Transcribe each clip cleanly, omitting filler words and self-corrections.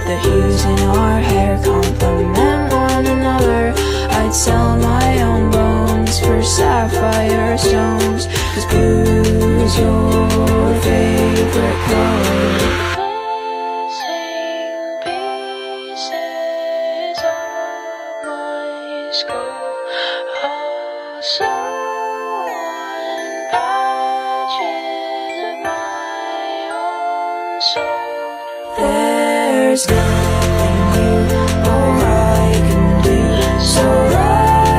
the hues in our hair complement one another. I'd sell my own bones for sapphire stones, 'cause blue's your favorite color. Pieces of my skull, also patches of my own soul. There's nothing you or I can do, so right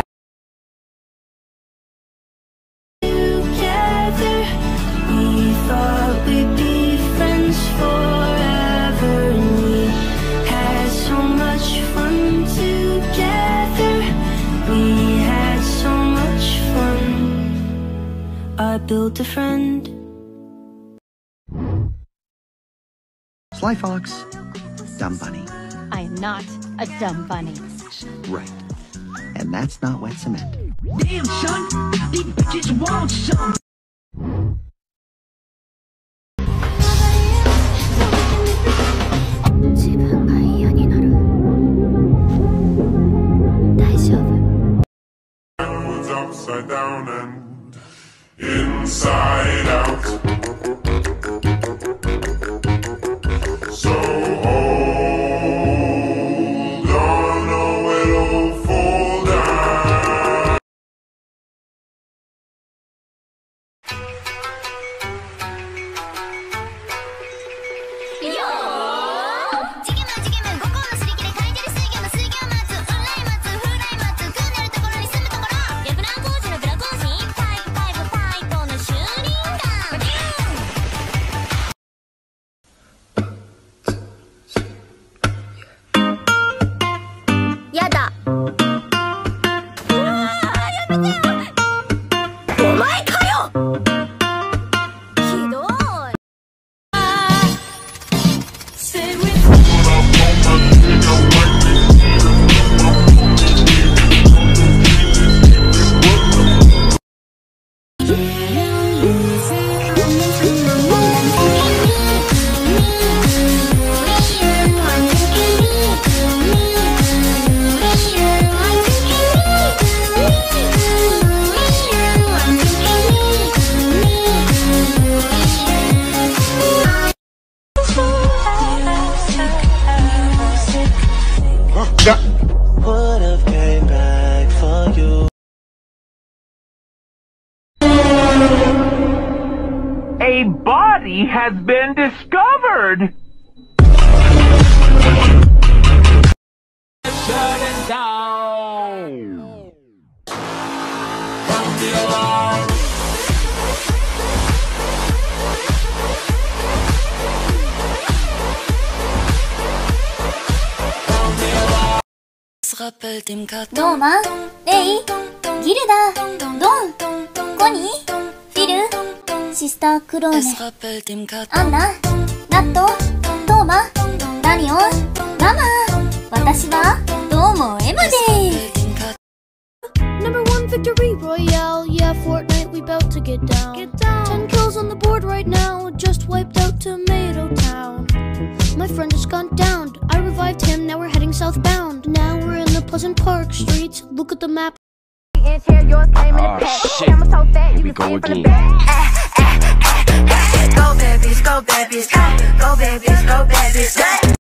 together. We thought we'd be friends forever, and we had so much fun together. We had so much fun. I built a friend. Sly Fox, dumb bunny. I am not a dumb bunny. Right. And that's not wet cement. Damn, son, these bitches want some. Was upside down and inside out. So hold on or it'll fall down. Would've came back for you. A body has been discovered. Shut it down. Sound the alarm. ノーマン、レイ、ギルダ、ドン、コニー、フィル、シスタークローネ、アンナ、ナット、トーマ、ダニオン、ママ。私はどうも M です。 Number 1 victory royale, yeah, Fortnite, we bout to get down. 10 kills on the board right now, just wiped out Tomato Town. My friend just gone down, I revived him, now we're heading southbound. Now we're in the Pleasant Park streets, look at the map. Here, yours came in a pack. Camera so fat, you can see from the back. Go babies, go babies, go babies, go babies.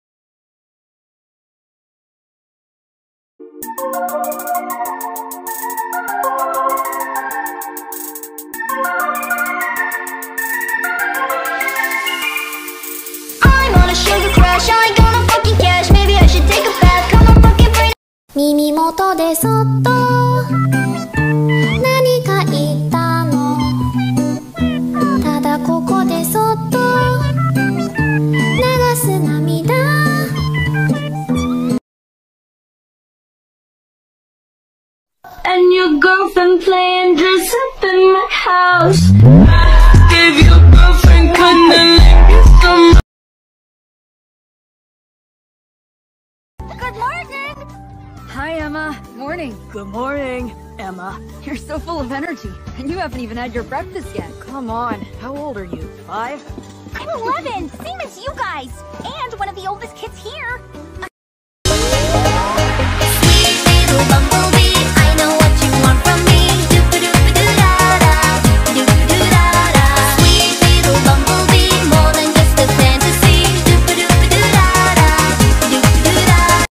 I'm on a sugar crash, I ain't gonna fucking cash. Maybe I should take a bath, come on fucking brain. 耳元でそっと何か言ったの。ただここでそっと流す涙。 And your girlfriend playing dress up in my house. If your girlfriend couldn't let me some. Good morning! Hi, Emma. Morning. Good morning, Emma. You're so full of energy, and you haven't even had your breakfast yet. Come on. How old are you? 5? I'm 11, same as you guys, and one of the oldest kids here. Sweet little bumblebee, I know what you want from me. Doop-a-doop-a-doo-da-da, doop-a-doo-da-da. Sweet little bumblebee, more than just a fantasy. Doop-a-doop-a-doo-da-da, doop-a-doo-da.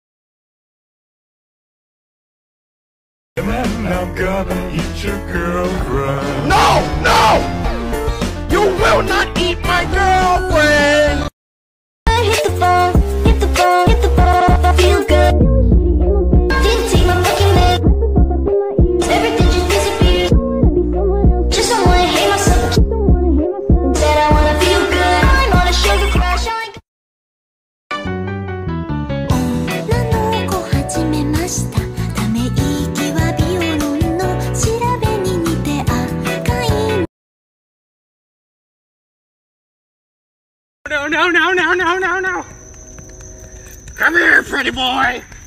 And I'm gonna eat your girlfriend. No! No! You will not eat my girlfriend! Hit the phone, hit the phone, hit the phone. Feel good. Didn't take my fucking leg. Everything just disappeared. Just don't wanna hate myself. Said I wanna feel good. I'm on a sugar crash. No, no, no, no, no, no, no! Come here, pretty boy!